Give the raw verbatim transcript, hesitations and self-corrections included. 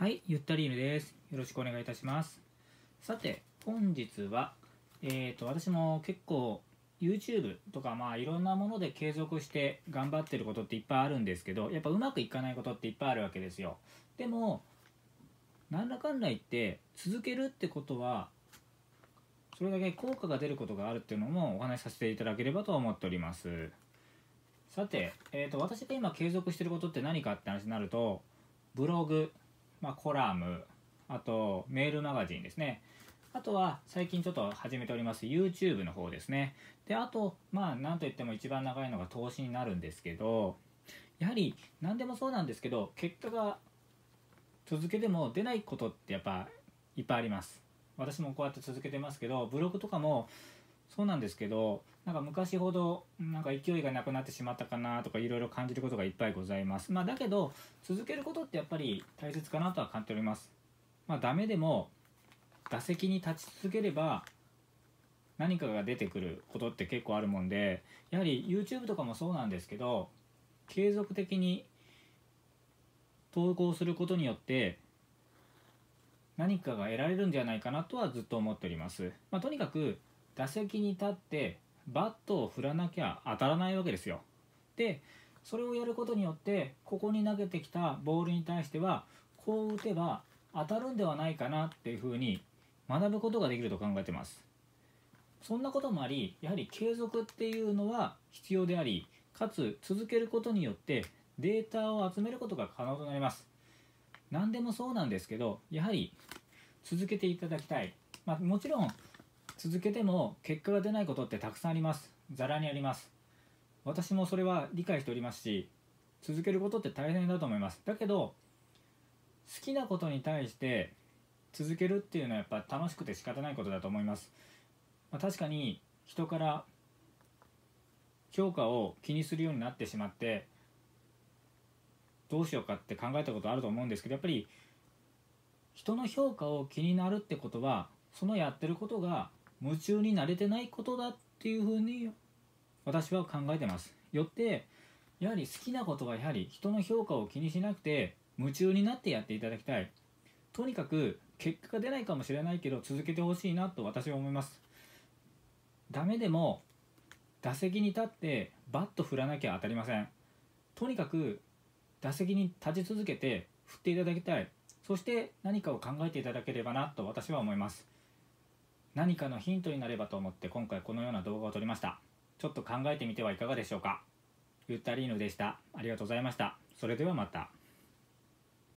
はい、ゆったり犬です。よろしくお願いいたします。さて、本日は、えーと、私も結構 YouTube とか、まあいろんなもので継続して頑張ってることっていっぱいあるんですけど、やっぱうまくいかないことっていっぱいあるわけですよ。でも、なんだかんだ言って続けるってことは、それだけ効果が出ることがあるっていうのもお話しさせていただければと思っております。さて、えーと、私が今継続してることって何かって話になると、ブログ、まあ、コラム、あとメールマガジンですね。あとは最近ちょっと始めております YouTube の方ですね。で、あと、まあなんといっても一番長いのが投資になるんですけど、やはり何でもそうなんですけど、結果が続けても出ないことってやっぱいっぱいあります。私もこうやって続けてますけど、ブログとかもそうなんですけど、なんか昔ほどなんか勢いがなくなってしまったかなとかいろいろ感じることがいっぱいございます。まあだけど続けることってやっぱり大切かなとは感じております。まあダメでも打席に立ち続ければ何かが出てくることって結構あるもんで、やはり YouTube とかもそうなんですけど、継続的に投稿することによって何かが得られるんじゃないかなとはずっと思っております。まあ、とにかく打席に立ってバットを振らなきゃ当たらないわけですよ。で、それをやることによってここに投げてきたボールに対してはこう打てば当たるんではないかなっていうふうに学ぶことができると考えてます。そんなこともあり、やはり継続っていうのは必要であり、かつ続けることによってデータを集めることが可能となります。何でもそうなんですけど、やはり続けていただきたい。まあ、もちろん続けても結果が出ないことってたくさんあります。ざらにあります。私もそれは理解しておりますし、続けることって大変だと思います。だけど好きなことに対して続けるっていうのはやっぱ楽しくて仕方ないことだと思います。まあ、確かに人から評価を気にするようになってしまってどうしようかって考えたことあると思うんですけど、やっぱり人の評価を気になるってことはそのやってることが夢中になれてないことだっていうふうに私は考えてます。よってやはり好きなことはやはり人の評価を気にしなくて夢中になってやっていただきたい。とにかく結果が出ないかもしれないけど続けてほしいなと私は思います。ダメでも打席に立ってバット振らなきゃ当たりません。とにかく打席に立ち続けて振っていただきたい。そして何かを考えていただければなと私は思います。何かのヒントになればと思って今回このような動画を撮りました。ちょっと考えてみてはいかがでしょうか。ゆったり犬でした。ありがとうございました。それではまた。